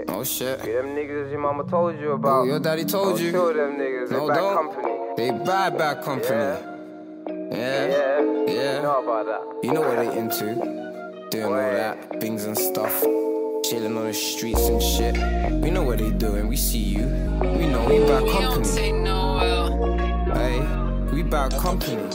shit. Oh shit. Yeah, them niggas your mama told you about. Oh, your daddy told you. Kill them niggas. They bad company. They bad company. Yeah. You know about that. You know what they into. Doing all that, things and stuff. Chilling on the streets and shit. We know what they doing, we see you. We know we bad company. Hey, we bad company.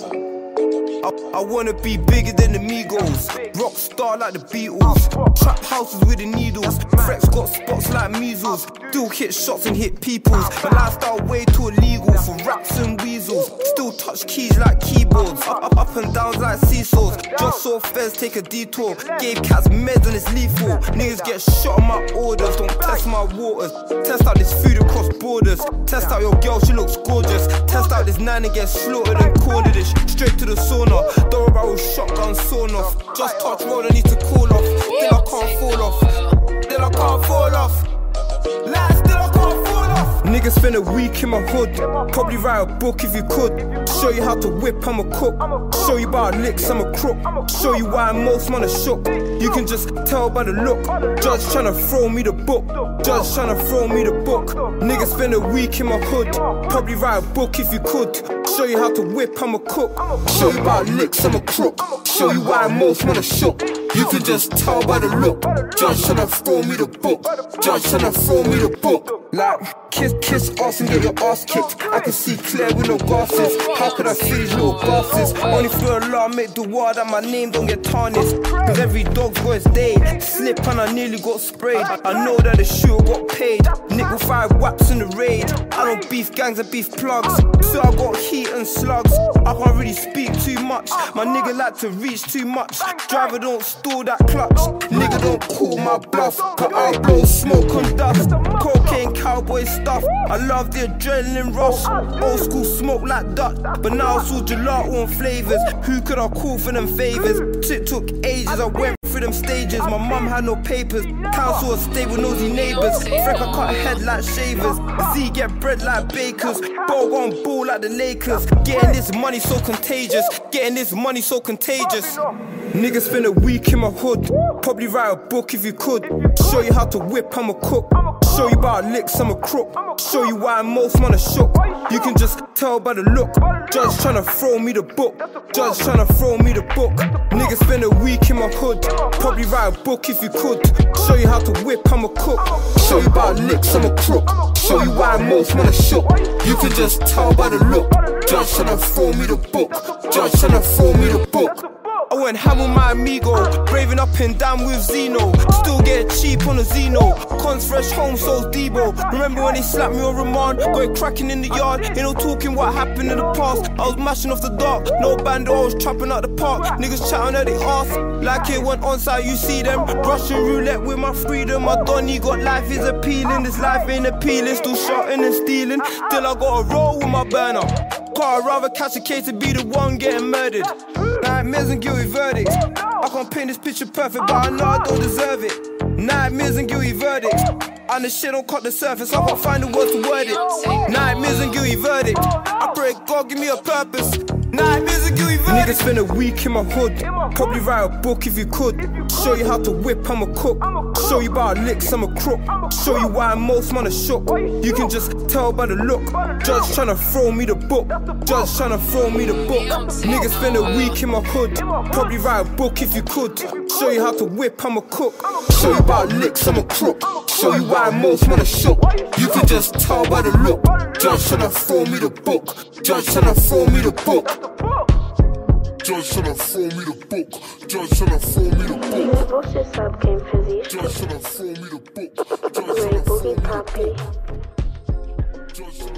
I wanna be bigger than the Migos, rock star like the Beatles, trap houses with the needles, Frex got spots like measles, still hit shots and hit peoples, my lifestyle way too illegal for raps and weasels, still touch keys like keyboards, up and downs like seesaws, just saw feds take a detour, gave cats meds and it's lethal, niggas get shot on my orders, don't test my waters, test out this food across borders, test out your girl, she looks gorgeous, test out this nine and get slaughtered and cornered it, straight to the sauna. Double barrel shotgun sawn off. Just touch road, I need to call off. Still I can't fall off. Still I can't fall off. Like, still I can't fall off. Niggas spend a week in my hood. Probably write a book if you could. Show you how to whip, I'm a cook. Show you about licks, I'm a crook. Show you why most man are shook. You can just tell by the look. Judge tryna throw me the book. Judge tryna throw me the book. Niggas spend a week in my hood. Probably write a book if you could. Show you how to whip, I'm a cook. Show you about licks, I'm a crook. Show you why most men are shook. You can just tell by the look. Judge tryna throw me the book. Judge tryna throw me the book. Like, kiss ass and get your ass kicked. I can see clear with no glasses. How could I see these little glasses? Only for alarm, make the word that my name don't get tarnished. Cause every dog's got its day. Slip and I nearly got sprayed. I know that the shooter got paid. Nickel 5 whaps in the raid. I don't beef gangs, I beef plugs. So I got heat and slugs. I can't really speak too much. My nigga like to reach too much. Driver don't store that clutch. Nigga don't call my bluff. But I'll blow smoke and dust. Cocaine cowboy stuff. I love the adrenaline rush. Old school smoke like Dutch. But now it's all gelato and flavors. Who could I call for them favors? Shit took ages, I went through them stages. My mum had no papers. Council estate with nosy neighbours. Freck I cut head like shavers. Z get bread like bakers. Ball on ball like the Lakers. Getting this money so contagious. Getting this money so contagious. Niggas spend a week in my hood. Probably write a book if you could. Show you how to whip, I'm a cook. Show you about licks, I'm a crook. Show you why most man are shook. You can just tell by the look. Judge tryna throw me the book. Judge tryna throw me the book. Niggas spend a week in my hood. Probably write a book if you could. Show you how to whip, I'm a cook. Show you about licks, I'm a crook. Show you why most man are shook. You can just tell by the look. Judge tryna throw me the book. Judge tryna throw me the book. I went ham with my amigo, braving up and down with Zeno. Still get cheap on a Zeno. Cons fresh home, so's Debo. Remember when they slapped me on remand? Going cracking in the yard, ain't no talking what happened in the past. I was mashing off the dark, no bando, I was trapping out the park. Niggas chatting at the arse, like it went on site, you see them. Russian roulette with my freedom. My Donny got life is appealing, this life ain't appealing. Still shotting and stealing, still I gotta roll with my burner. I'd rather catch a case and be the one getting murdered. Nightmares and guilty verdicts. I can't paint this picture perfect, but I know I don't deserve it. Nightmares and guilty verdicts. And the shit don't cut the surface, I can't find the words to word it. Nightmares and guilty verdicts. I pray God give me a purpose. Nightmares and guilty verdicts. Niggas spend a week in my hood. Probably write a book if you could. Show you how to whip, I'm a cook. Show you about licks, I'm a crook. Show you why most man are shook. You can just tell by the look. Judge tryna throw me the book. Judge tryna throw me the book. Niggas spend a week in my hood. Probably write a book if you could. Show you how to whip, I'm a cook. Show you about licks, I'm a crook. Show you why most men are shook. You can just tell by the look. Judge tryna throw me the book. Judge tryna throw me the book. Judge tryna throw me the book. Judge tryna throw me the book. Você sabe quem fez isso? Judge tryna throw me the book. Ray Boogie Papi.